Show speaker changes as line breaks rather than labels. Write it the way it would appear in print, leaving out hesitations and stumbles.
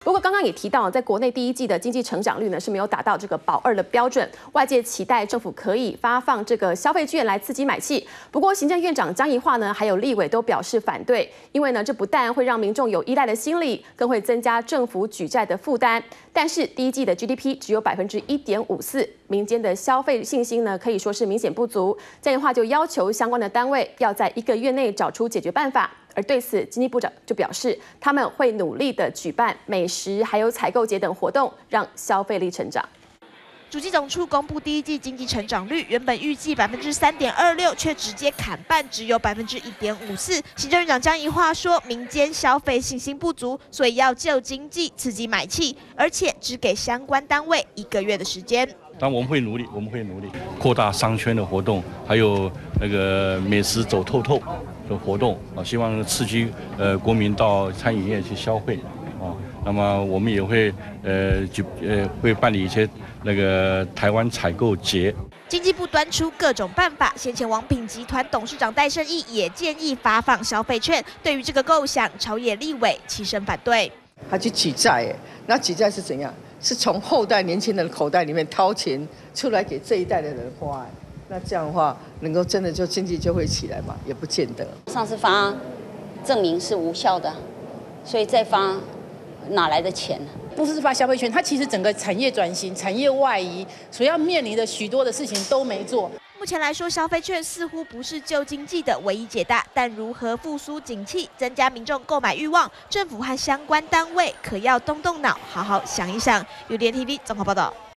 不过刚刚也提到，在国内第一季的经济成长率呢是没有达到这个保2的标准，外界期待政府可以发放这个消费券来刺激买气。不过行政院长江宜樺呢，还有立委都表示反对，因为呢这不但会让民众有依赖的心理，更会增加政府举债的负担。但是第一季的 GDP 只有1.54%，民间的消费信心呢可以说是明显不足。江宜樺就要求相关的单位要在1个月内找出解决办法。而对此，经济部长就表示，他们会努力的举办美食还有采购节等活动，让消费力成长。
主计总处公布第一季经济成长率，原本预计3.26%，却直接砍半，只有1.54%。行政院长江宜樺说，民间消费信心不足，所以要救经济，刺激买气，而且只给相关单位1个月的时间。
但我们会努力扩大商圈的活动，还有那个美食走透透的活动啊，希望刺激国民到餐饮业去消费啊。那么我们也会会办理一些那个台湾采购节。
经济部端出各种办法，先前王品集团董事长戴胜益也建议发放消费券。对于这个构想，朝野立委齐声反对。
他去举债，那举债是怎样？是从后代年轻人的口袋里面掏钱出来给这一代的人花，那这样的话，能够真的就经济就会起来嘛？也不见得。
上次发证明是无效的，所以再发哪来的钱呢？
不是发消费券，它其实整个产业转型、产业外移所要面临的许多的事情都没做。
目前来说，消费券似乎不是救经济的唯一解答，但如何复苏景气、增加民众购买欲望，政府和相关单位可要动动脑，好好想一想。UDN TV 综合报道。